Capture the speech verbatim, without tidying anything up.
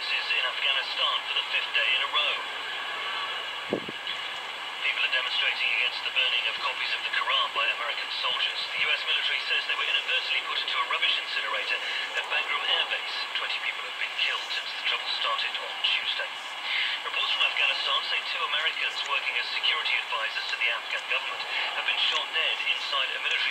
forces in Afghanistan for the fifth day in a row. People are demonstrating against the burning of copies of the Quran by American soldiers. The U S military says they were inadvertently put into a rubbish incinerator at Bagram Air Base. Twenty people have been killed since the trouble started on Tuesday. Reports from Afghanistan say two Americans working as security advisors to the Afghan government have been shot dead inside a military